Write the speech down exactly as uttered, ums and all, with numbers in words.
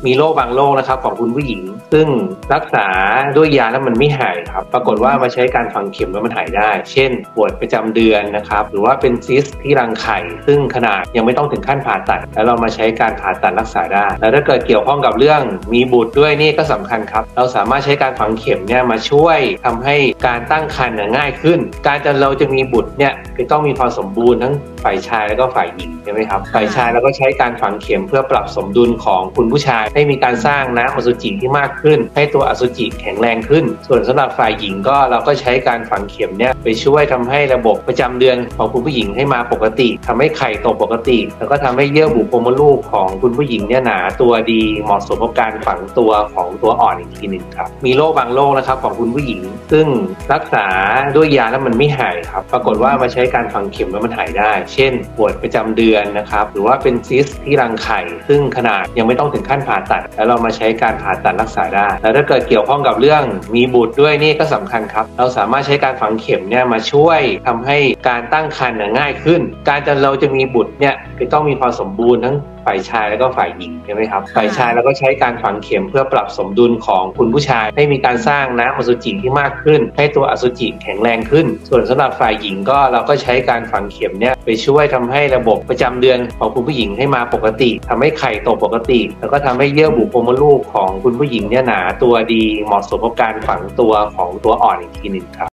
มีโรคบางโรคนะครับของคุณผู้หญิงซึ่งรักษาด้วยยาแล้วมันไม่หายครับปรากฏว่ามาใช้การฝังเข็มแล้วมันหายได้เช่นปวดประจำเดือนนะครับหรือว่าเป็นซิสที่รังไข่ซึ่งขนาดยังไม่ต้องถึงขั้นผ่าตัดแล้วเรามาใช้การผ่าตัดรักษาได้แล้วถ้าเกิดเกี่ยวข้องกับเรื่องมีบุตรด้วยนี่ก็สำคัญครับเราสามารถใช้การฝังเข็มเนี่ยมาช่วยทำให้การตั้งครรภ์ง่ายขึ้นการจะเราจะมีบุตรเนี่ยก็ต้องมีความสมบูรณ์ทั้งฝ่ายชายแล้วก็ฝ่ายหญิงใช่ไหมครับฝ่ายชายเราก็ใช้การฝังเข็มเพื่อปรับสมดุลของคุณผู้ชายให้มีการสร้างน้ำอสุจิที่มากขึ้นให้ตัวอสุจิแข็งแรงขึ้นส่วนสำหรับฝ่ายหญิงก็เราก็ใช้การฝังเข็มเนี่ยไปช่วยทำให้ระบบประจำเดือนของคุณผู้หญิงให้มาปกติทำให้ไข่โตปกติแล้วก็ทำให้เยื่อบุโพรงมดลูกของคุณผู้หญิงเนี่ยหนาตัวดีเหมาะสมกับการฝังตัวของตัวอ่อนอีกทีหนึ่งครับมีโรคบางโรคนะครับของคุณผู้หญิงซึ่งรักษาด้วยยาแล้วมันไม่หายครับปรากฏว่ามาใช้การฝังเข็มแล้วมันหายได้เช่นปวดประจำเดือนนะครับหรือว่าเป็นซิสที่รังไข่ซึ่งขนาดยังไม่ต้องถึงขั้นผ่าตัดแล้วเรามาใช้การผ่าตัดรักษาได้แล้วถ้าเกิดเกี่ยวข้องกับเรื่องมีบุตรด้วยนี่ก็สำคัญครับเราสามารถใช้การฝังเข็มเนี่ยมาช่วยทำให้การตั้งครรภ์ง่ายขึ้นการจะเราจะมีบุตรเนี่ยก็ต้องมีความสมบูรณ์ทั้งฝ่ายชายแล้วก็ฝ่ายหญิงใช่ไหมครับฝ่ายชายเราก็ใช้การฝังเข็มเพื่อปรับสมดุลของคุณผู้ชายให้มีการสร้างน้ำอสุจิที่มากขึ้นให้ตัวอสุจิแข็งแรงขึ้นส่วนสำหรับฝ่ายหญิงก็เราก็ใช้การฝังเข็มเนี่ยไปช่วยทำให้ระบบประจำเดือนของคุณผู้หญิงให้มาปกติทำให้ไข่โตปกติแล้วก็ทำให้เยื่อบุโพรงมดลูกของคุณผู้หญิงเนี่ยหนาตัวดีเหมาะสมกับการฝังตัวของตัวอ่อนอีกทีหนึ่งครับ